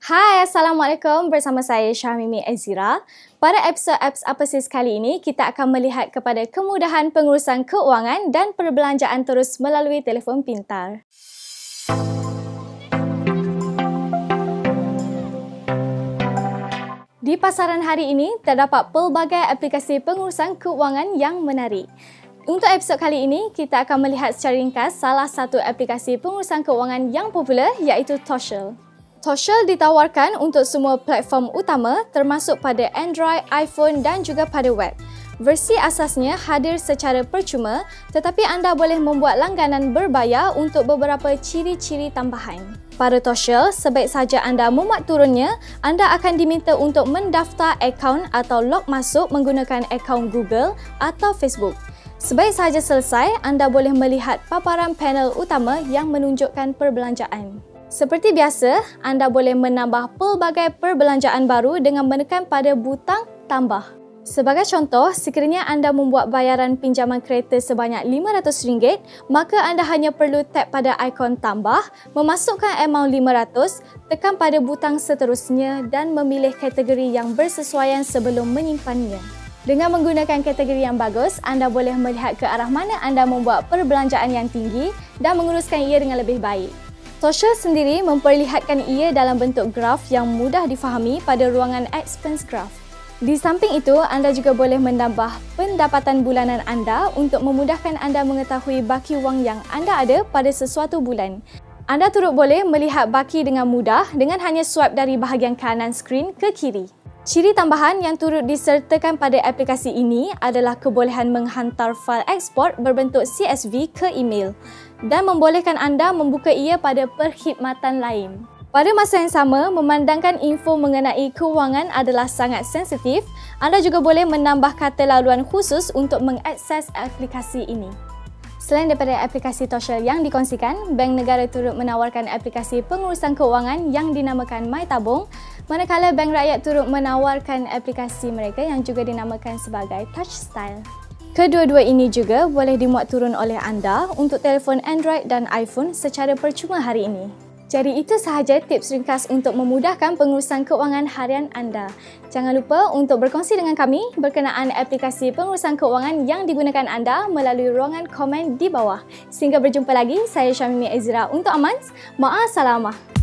Hai, Assalamualaikum. Bersama saya Syahmimi Azira. Pada episod apps apa sih kali ini, kita akan melihat kepada kemudahan pengurusan keuangan dan perbelanjaan terus melalui telefon pintar. Di pasaran hari ini, terdapat pelbagai aplikasi pengurusan keuangan yang menarik. Untuk episod kali ini, kita akan melihat secara ringkas salah satu aplikasi pengurusan keuangan yang popular iaitu Toshiel. Toshiel ditawarkan untuk semua platform utama termasuk pada Android, iPhone dan juga pada web. Versi asasnya hadir secara percuma tetapi anda boleh membuat langganan berbayar untuk beberapa ciri-ciri tambahan. Pada Toshiel, sebaik saja anda memuat turunnya, anda akan diminta untuk mendaftar akaun atau log masuk menggunakan akaun Google atau Facebook. Sebaik sahaja selesai, anda boleh melihat paparan panel utama yang menunjukkan perbelanjaan. Seperti biasa, anda boleh menambah pelbagai perbelanjaan baru dengan menekan pada butang tambah. Sebagai contoh, sekiranya anda membuat bayaran pinjaman kereta sebanyak RM500, maka anda hanya perlu tap pada ikon tambah, memasukkan amount RM500, tekan pada butang seterusnya dan memilih kategori yang bersesuaian sebelum menyimpannya. Dengan menggunakan kategori yang bagus, anda boleh melihat ke arah mana anda membuat perbelanjaan yang tinggi dan menguruskan ia dengan lebih baik. Toshiel sendiri memperlihatkan ia dalam bentuk graf yang mudah difahami pada ruangan expense graph. Di samping itu, anda juga boleh menambah pendapatan bulanan anda untuk memudahkan anda mengetahui baki wang yang anda ada pada sesuatu bulan. Anda turut boleh melihat baki dengan mudah dengan hanya swipe dari bahagian kanan skrin ke kiri. Ciri tambahan yang turut disertakan pada aplikasi ini adalah kebolehan menghantar fail ekspor berbentuk CSV ke email dan membolehkan anda membuka ia pada perkhidmatan lain. Pada masa yang sama, memandangkan info mengenai kewangan adalah sangat sensitif, anda juga boleh menambah kata laluan khusus untuk mengakses aplikasi ini. Selain daripada aplikasi Toshiel yang dikongsikan, Bank Negara turut menawarkan aplikasi pengurusan keuangan yang dinamakan My Tabung, manakala Bank Rakyat turut menawarkan aplikasi mereka yang juga dinamakan sebagai Touch Style. Kedua-dua ini juga boleh dimuat turun oleh anda untuk telefon Android dan iPhone secara percuma hari ini. Jadi itu sahaja tips ringkas untuk memudahkan pengurusan keuangan harian anda. Jangan lupa untuk berkongsi dengan kami berkenaan aplikasi pengurusan keuangan yang digunakan anda melalui ruangan komen di bawah. Sehingga berjumpa lagi, saya Syahmimi Azira untuk Amanz. Ma'assalamah.